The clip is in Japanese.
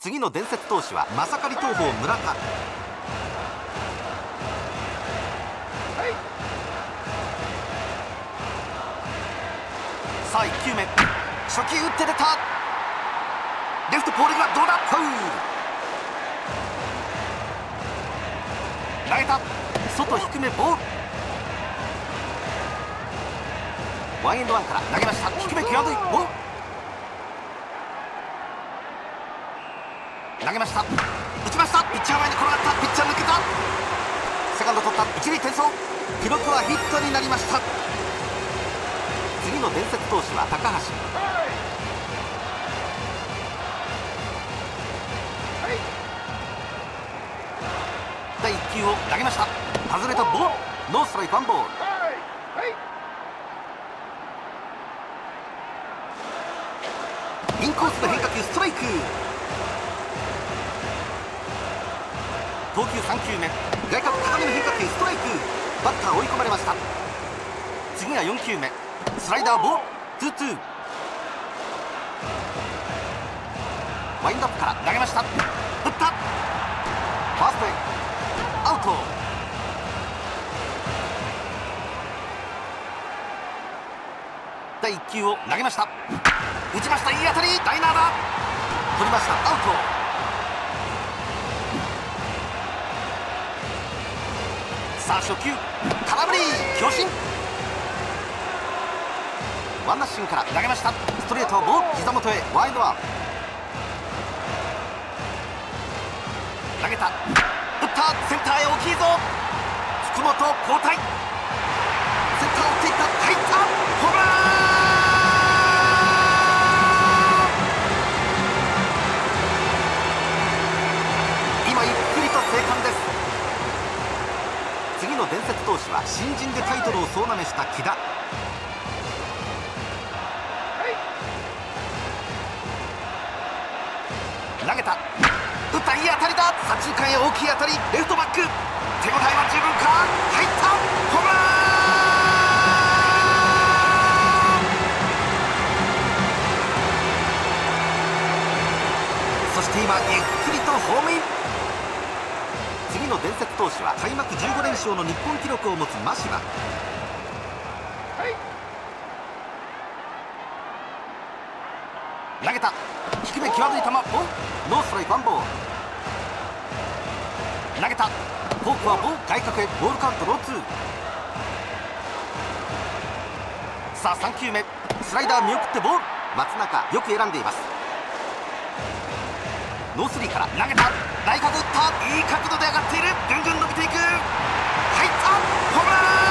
次の伝説投手はマサカリ東邦村田。さあ1球目、初球打って出た。レフトポールがどうだ、ファウル。投げた、外低めボール。ワンエンドワンから投げました。低め際どいボール。投げました、打ちました。ピッチャー前に転がった。ピッチャー抜けた。セカンド取った。一塁転送。記録はヒットになりました。次の伝説投手は高橋。第1球を投げました。外れたボール。ノーストライクワンボール。インコースの変化球、ストライク。投球3球目、外角高めの変化球、ストライク。バッター追い込まれました。次が4球目、スライダーボール。ツーツー。ワインドアップから投げました。打った。ファーストへアウト。第1球を投げました。打ちました。いい当たり。ライナーだ。取りました。アウト。さあ初球、空振り。強振。ワンナッシングから投げました。ストレートボール。膝元へワイドワン。投げた。打った。センターへ大きいぞ。福本交代。センターを打っていった。入った。ホームラン。今ゆっくりと生還です。次の伝説投手は新人でタイトルを総なめした木田。投げた。打った。いい当たりだ。左中間へ大きい当たり。レフトバック。手応えは十分か。入った。ホームラン。そして今ゆっくりとホームイン。次の伝説投手は開幕15連勝の日本記録を持つ真柴。投げた。低め際どい球。ノーストライクワンボール。投げた。フォークはボール。外角へボールカウントノーツー。さあ3球目、スライダー見送ってボール。松中よく選んでいます。ノースリーから投げた。内角打った。いい角度で上がっている。ぐんぐん伸びていく。入った。ホームラン。